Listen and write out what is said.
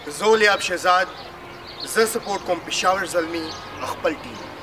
زولیاب شهزاد زه سپورټ کوم پېښور زلمي خپل ټیم